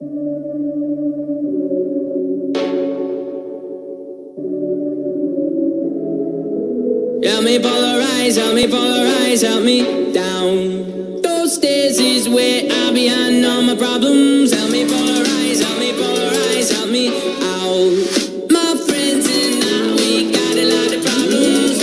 help me down. Those stairs is where I behind all my problems. Help me polarize, help me out. My friends and I, we got a lot of problems.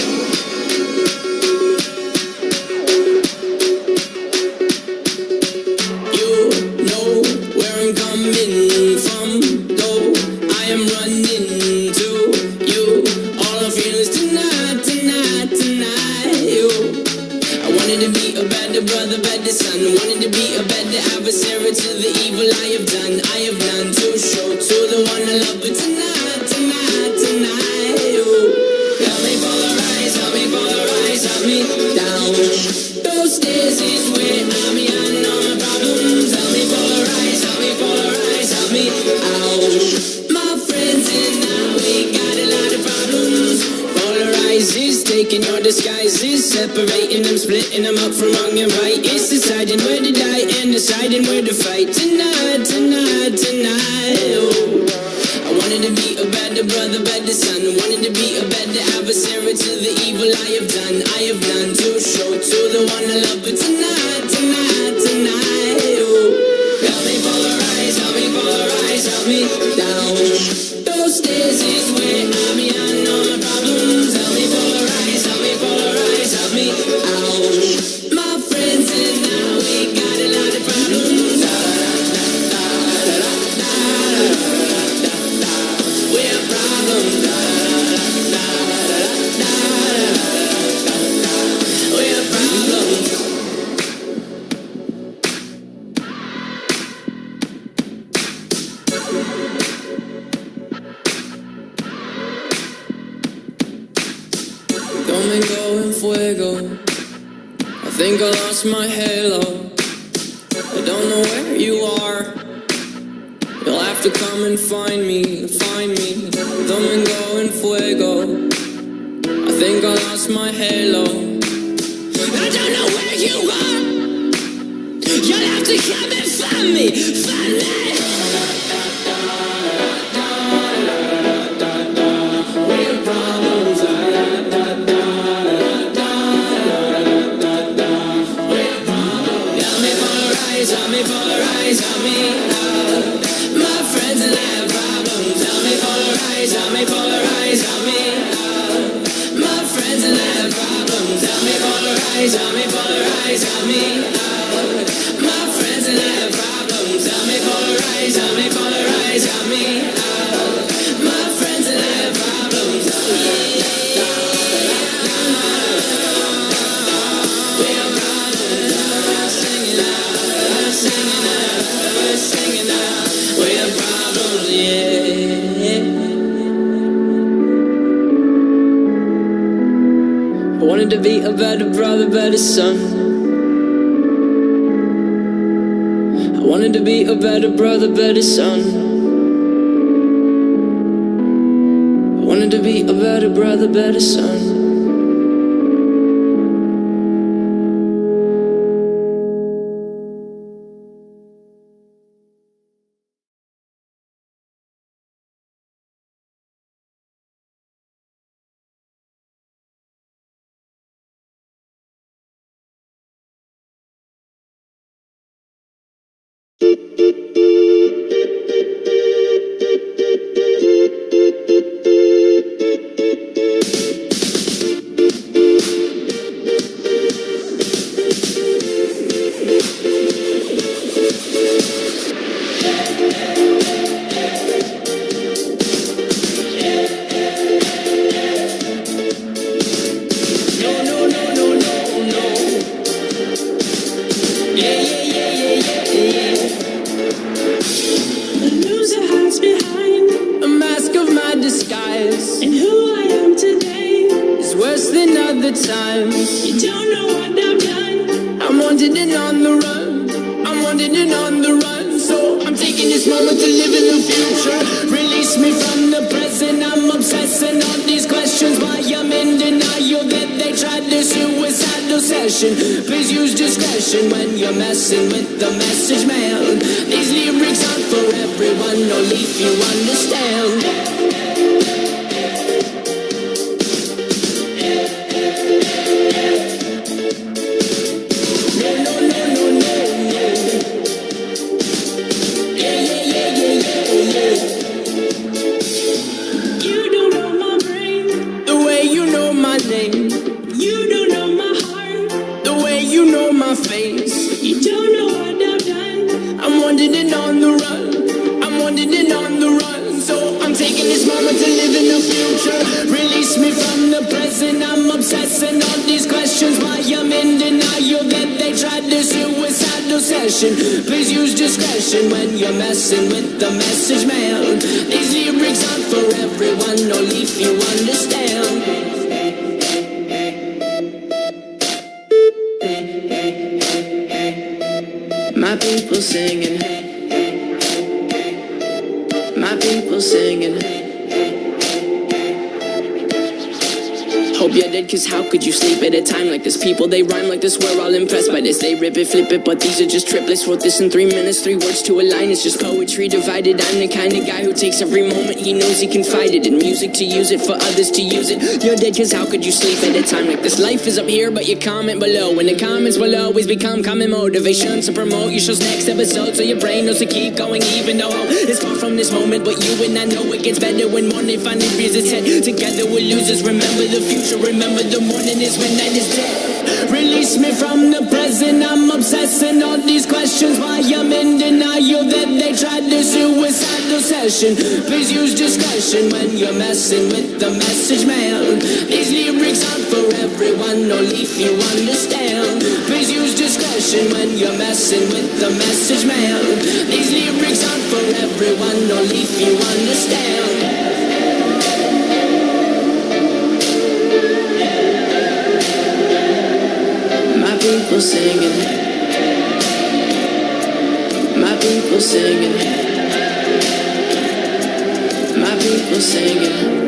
You know where I'm coming from, though I am running to you. All I feel is tonight, tonight, tonight. I wanted to be a better brother, better son. Wanted to be a better adversary to the evil I have done. I have none to show to the one I love. But tonight, tonight, tonight, help me polarize, help me down. Those stairs is where I'm behind all my problems. Help me polarize, help me out. My friends and I, we got a lot of problems. Polarizes, taking your disguises, separating them, splitting them up from wrong and right. It's deciding where to die and deciding where to fight. Tonight, tonight, tonight. I wanted to be a better brother, better son. Wanted to be a better adversary to the evil I have done. I have none to show to the one I love. But tonight, tonight, tonight, help me polarize, help me down. Those stairs is where I'm behind all my problems. Help me polarize, help me out. My friends and I, we got a lot of problems. We have problems. We have problems. Domingo en fuego. I think I lost my halo. I don't know where you are. You'll have to come and find me, find me. Domingo en fuego. I think I lost my halo. I don't know where you are. You'll have to come and find me, find me. We have problems. Help me out. My friends and I have problems. Help me polarize, help me out. My friends and I have problems. Help me polarize, help me out. My friends and I have problems. Help me polarize, help me out. My friends and I have problems. We have problems. Singing out, singing out. Singing out, we have problems, yeah. I wanted to be a better brother, better son. I wanted to be a better brother, better son. I wanted to be a better brother, better son. Please use discretion when you're messing with the message man. These lyrics aren't for everyone, only if you understand. Please use discretion when you're messing with the message mail. These lyrics aren't for everyone, only if you understand. My people singing, my people singing. Hope you're dead, cause how could you sleep at a time like this? People, they rhyme like this, we're all impressed by this. They rip it, flip it, but these are just triplets. Wrote this in 3 minutes, 3 words to a line. It's just poetry divided. I'm the kind of guy who takes every moment he knows he can fight it. In music to use it, for others to use it. You're dead, cause how could you sleep at a time like this? Life is up here, but you comment below. And the comments will always become common motivation to promote your show's next episode, so your brain knows to keep going even though it's far from this moment. But you and I know it gets better when morning finally rears its head. Together we're losers, remember the future. Remember the morning is when night is dead. Release me from the present. I'm obsessing all these questions. Why I'm in denial that they tried to suicidal session. Please use discretion when you're messing with the message mail. These lyrics aren't for everyone, only if you understand. Please use discretion when you're messing with the message mail. These lyrics aren't for everyone, only if you understand. People singing, my people singing, my people singing.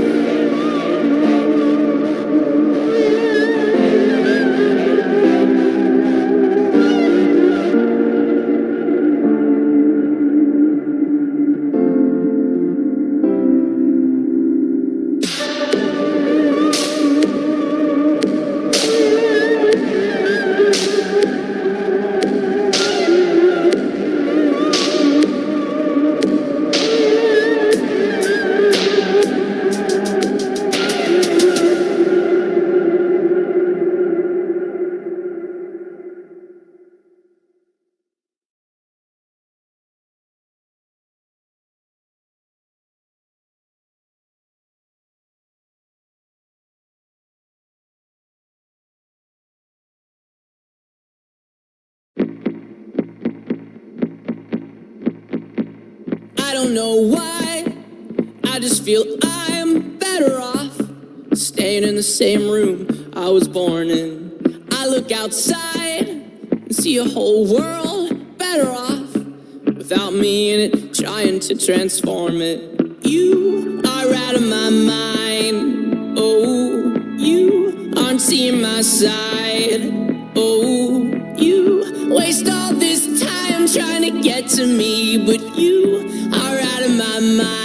I don't know why, I just feel I'm better off staying in the same room I was born in. I look outside and see a whole world better off without me in it, trying to transform it. You are out of my mind, oh, you aren't seeing my side, oh, you waste all this time trying to get to me, but you are out of my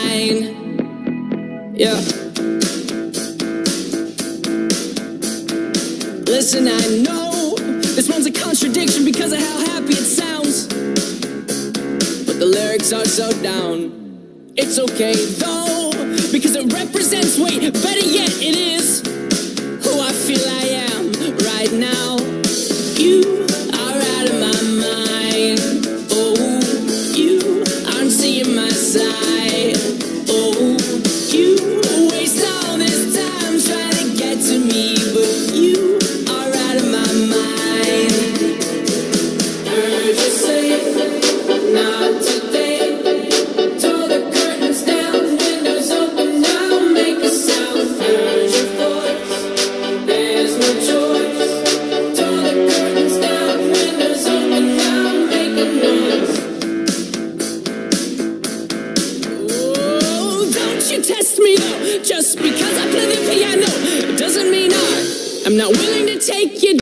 mind. Yeah. Listen, I know this one's a contradiction because of how happy it sounds, but the lyrics are so down. It's okay though, because it represents, wait, better yet, it is who I feel like